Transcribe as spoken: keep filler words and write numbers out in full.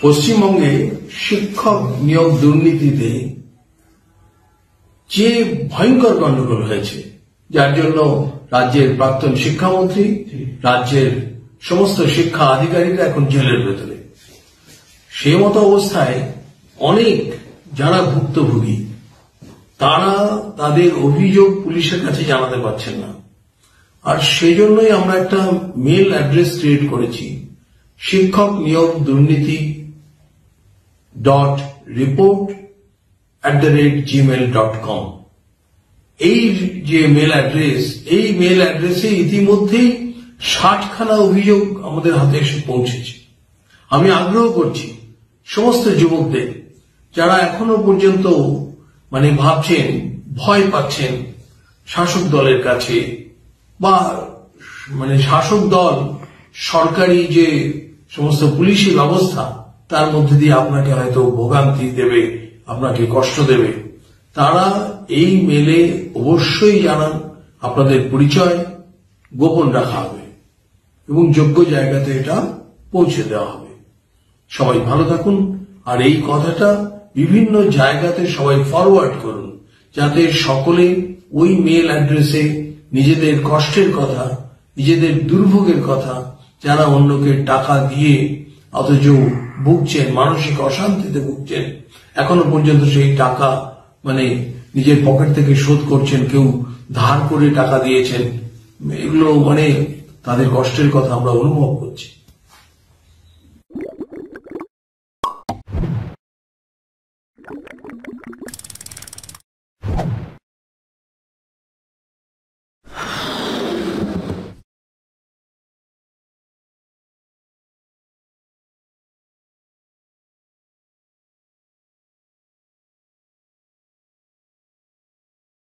পশ্চিমবঙ্গে শিক্ষক নিয়োগ দুর্নীতিতে যে ভয়ঙ্কর গন্ডগোল হয়েছে, যার জন্য রাজ্যের প্রাক্তন শিক্ষামন্ত্রী, রাজ্যের সমস্ত শিক্ষা আধিকারিকরা এখন জেলের ভেতরে। সে মতো অবস্থায় অনেক যারা ভুক্তভোগী তারা তাদের অভিযোগ পুলিশের কাছে জানাতে পারছেন না। আর সেজন্যই আমরা একটা মেল অ্যাড্রেস ক্রিয়েট করেছি, শিক্ষক নিয়োগ দুর্নীতি dot report at the rate gmail dot com. এই যে মেল অ্যাড্রেস, এই মেল অ্যাড্রেসে ইতিমধ্যেই ষাটখানা অভিযোগ আমাদের হাতে এসে পৌঁছেছে। আমি আগ্রহ করছি সমস্ত যুবকদের যারা এখনো পর্যন্ত মানে ভাবছেন, ভয় পাচ্ছেন শাসক দলের কাছে, বা মানে শাসক দল সরকারি যে সমস্ত পুলিশি ব্যবস্থা তার মধ্যে দিয়ে আপনাকে হয়তো ভোগান্তি দেবে, আপনাকে কষ্ট দেবে, তারা এই মেলে অবশ্যই জানান। আপনাদের পরিচয় গোপন রাখা হবে এবং যোগ্য জায়গাতে এটা পৌঁছে দেওয়া হবে। সবাই ভালো থাকুন, আর এই কথাটা বিভিন্ন জায়গাতে সবাই ফরওয়ার্ড করুন, যাতে সকলে ওই মেল অ্যাড্রেসে নিজেদের কষ্টের কথা, নিজেদের দুর্ভোগের কথা, যারা অন্যকে টাকা দিয়ে অথচ ভুগছেন, মানসিক অশান্তিতে ভুগছেন, এখনো পর্যন্ত সেই টাকা মানে নিজের পকেট থেকে শোধ করছেন, কেউ ধার করে টাকা দিয়েছেন, এগুলো মানে তাদের কষ্টের কথা আমরা অনুভব করছি।